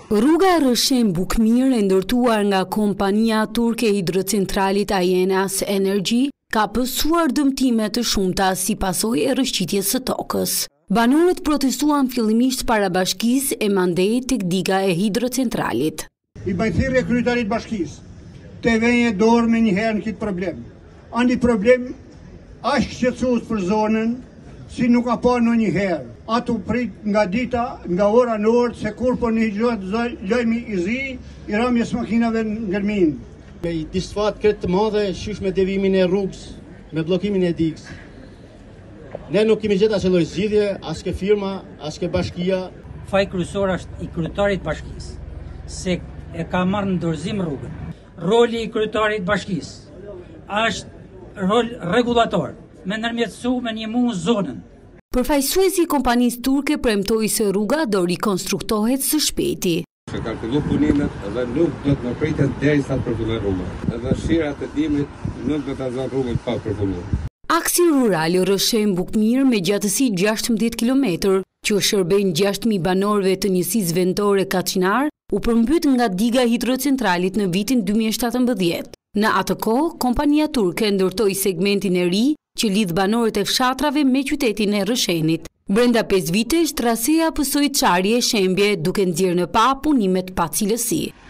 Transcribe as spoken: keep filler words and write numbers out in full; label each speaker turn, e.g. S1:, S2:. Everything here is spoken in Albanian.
S1: Rruga Rëshem Bukmir e ndërtuar nga kompania turke e hidrocentralit Ajenas Energy ka pësuar dëmtime të shumta si pasojë e rrëshqitjes së tokës. Banorët protestuan fillimisht para bashkisë e mandej tek diga e hidrocentralit.
S2: I bajthirë e kryetarit bashkisë, të venje dorë me njëherë në këtë problem. Andi problem ashtë qëtësus për zonën, si nuk ka pa në njëherë. Ato prit nga dita, nga ora në orë, se kur po një gjotë lojmi i zi, i ramjes makinave në ngërmin.
S3: Me i disfat këtë të madhe, shysh me devimin e rrugës, me blokimin e digës. Ne nuk kemi gjithë asë loj zgjidhje, as ke firma, as ke bashkia.
S4: Faj kryesor është i kryetarit bashkisë, se e ka marrë në dorëzim rrugën. Roli i kryetarit bashkisë është rol regulator, me nërmjetësu me një mu zonën.
S1: Përfaqësuesi i kompanisë turke premtoi se rruga do rikonstruktohet së shpejti.
S5: Se ka fillu punimet dhe nuk do të më pritet derisa të përfillojë rruga. Edhe shirat e dimrit nuk do ta zonë rrugën pa përfilluar.
S1: Aksi rural Rëshem Bukmir me gjatësi gjashtëmbëdhjetë kilometër, që shërben gjashtë mijë banorëve të njësisë vendore Kaçinar, u përmbyt nga diga hidrocentralit në vitin dy mijë e shtatëmbëdhjetë. Në atë kohë, kompania turke ndërtoi segmentin e ri që lidh banorët e fshatrave me qytetin e Rëshenit. Brenda pesë vitesh, trasea pësoi çarje shembje duke nxjerrë në pa punimet pa cilësi.